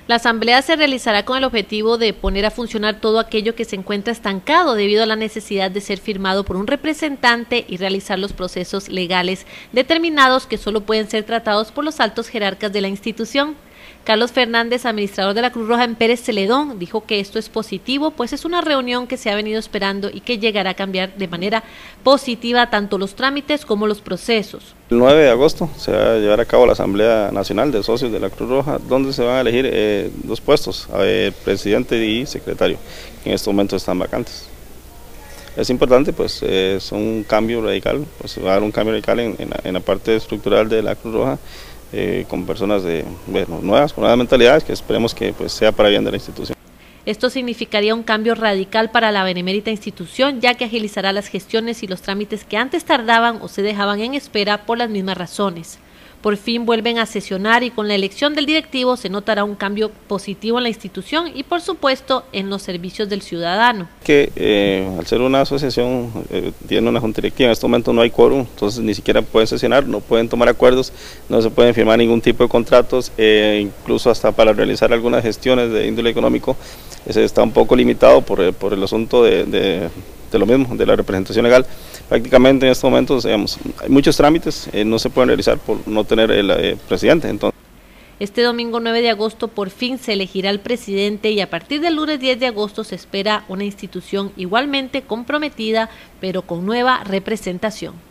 La asamblea se realizará con el objetivo de poner a funcionar todo aquello que se encuentra estancado debido a la necesidad de ser firmado por un representante y realizar los procesos legales determinados que solo pueden ser tratados por los altos jerarcas de la institución. Carlos Fernández, administrador de la Cruz Roja en Pérez Celedón, dijo que esto es positivo, pues es una reunión que se ha venido esperando y que llegará a cambiar de manera positiva tanto los trámites como los procesos. El 9 de agosto se va a llevar a cabo la Asamblea Nacional de Socios de la Cruz Roja, donde se van a elegir dos puestos, presidente y secretario, que en estos momentos están vacantes. Es importante, pues es un cambio radical, pues va a haber un cambio radical en la parte estructural de la Cruz Roja, con personas nuevas, con nuevas mentalidades, que esperemos que pues sea para bien de la institución. Esto significaría un cambio radical para la benemérita institución, ya que agilizará las gestiones y los trámites que antes tardaban o se dejaban en espera por las mismas razones. Por fin vuelven a sesionar y con la elección del directivo se notará un cambio positivo en la institución y por supuesto en los servicios del ciudadano. Al ser una asociación, tiene una junta directiva, en este momento no hay quórum, entonces ni siquiera pueden sesionar, no pueden tomar acuerdos, no se pueden firmar ningún tipo de contratos, incluso hasta para realizar algunas gestiones de índole económico, está un poco limitado por el asunto de lo mismo, de la representación legal. Prácticamente en estos momentos, digamos, hay muchos trámites, no se pueden realizar por no tener el presidente. Entonces, este domingo 9 de agosto por fin se elegirá el presidente y a partir del lunes 10 de agosto se espera una institución igualmente comprometida, pero con nueva representación.